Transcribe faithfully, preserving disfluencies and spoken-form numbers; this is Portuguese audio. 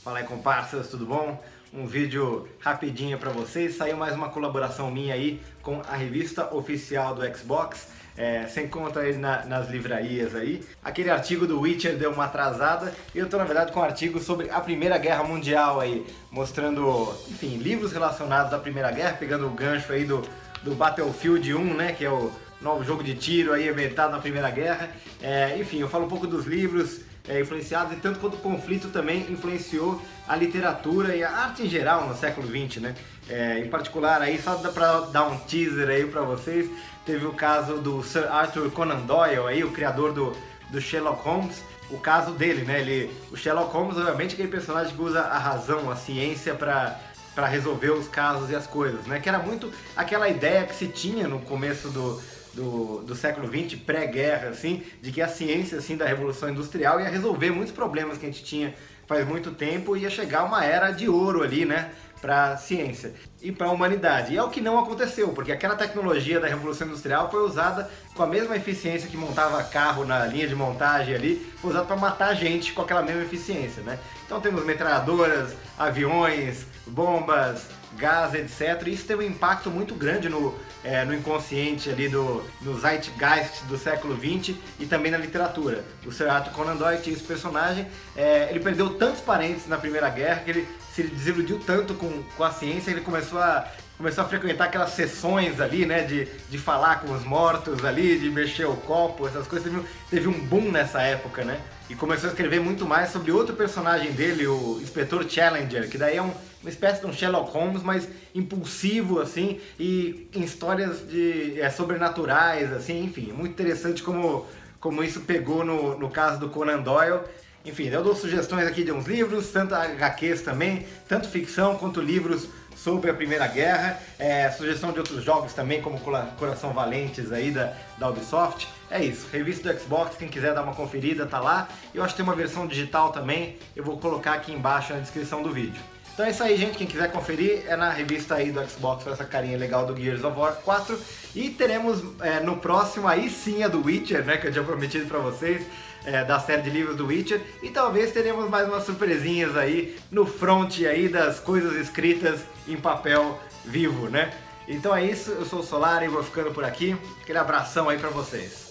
Fala aí, comparsas, tudo bom? Um vídeo rapidinho para vocês. Saiu mais uma colaboração minha aí com a revista oficial do Xbox. É, você encontra ele na, nas livrarias aí. Aquele artigo do Witcher deu uma atrasada e eu tô na verdade com um artigo sobre a Primeira Guerra Mundial aí, mostrando, enfim, livros relacionados à Primeira Guerra, pegando o gancho aí do, do Battlefield um, né, que é o novo jogo de tiro aí ambientado na Primeira Guerra. É, enfim, eu falo um pouco dos livros é, influenciados e tanto quanto o conflito também influenciou a literatura e a arte em geral no século vinte, né? É, em particular aí, só dá pra dar um teaser aí pra vocês, teve o caso do Sir Arthur Conan Doyle aí, o criador do, do Sherlock Holmes, o caso dele, né? Ele, o Sherlock Holmes, obviamente, é aquele personagem que usa a razão, a ciência pra para resolver os casos e as coisas, né? Que era muito aquela ideia que se tinha no começo do, do, do século vinte, pré-guerra, assim, de que a ciência, assim, da Revolução Industrial ia resolver muitos problemas que a gente tinha faz muito tempo e ia chegar uma era de ouro ali, né? Para a ciência e para a humanidade. E é o que não aconteceu, porque aquela tecnologia da Revolução Industrial foi usada com a mesma eficiência que montava carro na linha de montagem ali, foi usada para matar gente com aquela mesma eficiência, né? Então temos metralhadoras, aviões, bombas, gás, etcétera. E isso teve um impacto muito grande no, é, no inconsciente ali do, no zeitgeist do século vinte e também na literatura. O Sir Arthur Conan Doyle tinha esse personagem, é, ele perdeu tantos parentes na Primeira Guerra que ele se desiludiu tanto com, com a ciência, ele começou a, começou a frequentar aquelas sessões ali, né, de, de falar com os mortos ali, de mexer o copo, essas coisas. Teve, teve um boom nessa época, né? E começou a escrever muito mais sobre outro personagem dele, o Inspetor Challenger, que daí é um, uma espécie de um Sherlock Holmes, mas impulsivo, assim, e em histórias de, é, sobrenaturais, assim, enfim, muito interessante como, como isso pegou no, no caso do Conan Doyle. Enfim, eu dou sugestões aqui de uns livros, tanto agá quês também, tanto ficção quanto livros sobre a Primeira Guerra, é, sugestão de outros jogos também, como Coração Valentes aí da, da Ubisoft. É isso, revista do Xbox, quem quiser dar uma conferida tá lá. Eu acho que tem uma versão digital também, eu vou colocar aqui embaixo na descrição do vídeo. Então é isso aí, gente, quem quiser conferir é na revista aí do Xbox, com essa carinha legal do Gears of War quatro. E teremos é, no próximo, aí sim, a do Witcher, né, que eu tinha prometido pra vocês, é, da série de livros do Witcher. E talvez teremos mais umas surpresinhas aí no front aí das coisas escritas em papel vivo, né? Então é isso, eu sou o Solari e vou ficando por aqui. Aquele abração aí pra vocês.